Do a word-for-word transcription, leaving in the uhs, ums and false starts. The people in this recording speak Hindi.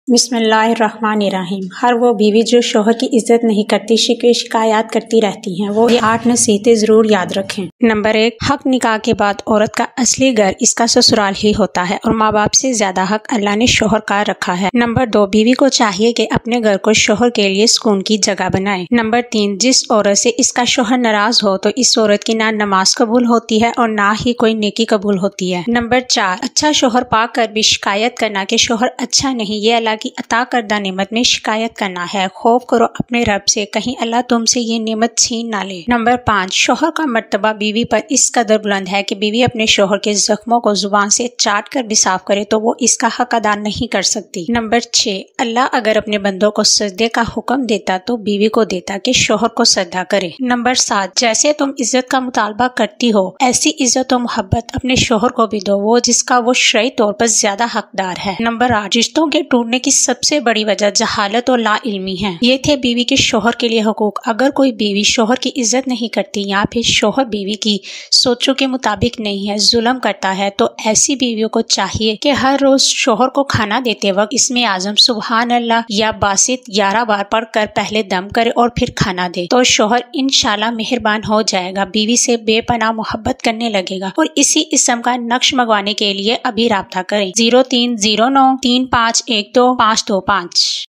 बिस्मिल्लाहिर्रहमानिर्रहीम। हर वो बीवी जो शोहर की इज्जत नहीं करती, शिकवे शिकायत करती रहती हैं, वो ये आठ नसीहतें जरूर याद रखें। नंबर एक, हक निकाह के बाद औरत का असली घर इसका ससुराल ही होता है और माँ बाप से ज्यादा हक अल्लाह ने शोहर का रखा है। नंबर दो, बीवी को चाहिए कि अपने घर को शोहर के लिए सुकून की जगह बनाए। नंबर तीन, जिस औरत से इसका शोहर नाराज हो तो इस औरत की ना नमाज कबूल होती है और ना ही कोई नेकी कबूल होती है। नंबर चार, अच्छा शोहर पाकर भी शिकायत करना कि शोहर अच्छा नहीं, ये अल्लाह की अता करदा नेमत में शिकायत करना है। खौफ करो अपने रब से, कहीं अल्लाह तुमसे ये नेमत छीन ना ले। नंबर पाँच, शोहर का मर्तबा बीवी पर इस कदर बुलंद है कि बीवी अपने शोहर के जख्मों को जुबान से चाट कर भी साफ करे तो वो इसका हक अदा नहीं कर सकती। नंबर छह, अल्लाह अगर अपने बंदों को सजदे का हुक्म देता तो बीवी को देता कि शोहर को सजदा करे। नंबर सात, जैसे तुम इज्जत का मुतालबा करती हो ऐसी इज्जत और मोहब्बत अपने शोहर को भी दो, वो जिसका वो शरई तौर पर ज्यादा हकदार है। नंबर आठ, रिश्तों के टूटने की सबसे बड़ी वजह जहालत और लाइल्मी है। ये थे बीवी के शोहर के लिए हुकूक। अगर कोई बीवी शोहर की इज्जत नहीं करती या फिर शोहर बीवी की सोचों के मुताबिक नहीं है, जुल्म करता है, तो ऐसी बीवियों को चाहिए कि हर रोज शोहर को खाना देते वक्त इसमें आजम सुबहान अल्लाह या बासित ग्यारह बार पढ़कर पहले दम करे और फिर खाना दे, तो शोहर इंशाल्लाह मेहरबान हो जाएगा, बीवी से बेपनाह मोहब्बत करने लगेगा। और इसी इस्म का नक्श मंगवाने के लिए अभी राब्ता करें जीरो तीन जीरो नौ तीन पाँच एक दो पाँच दो पाँच।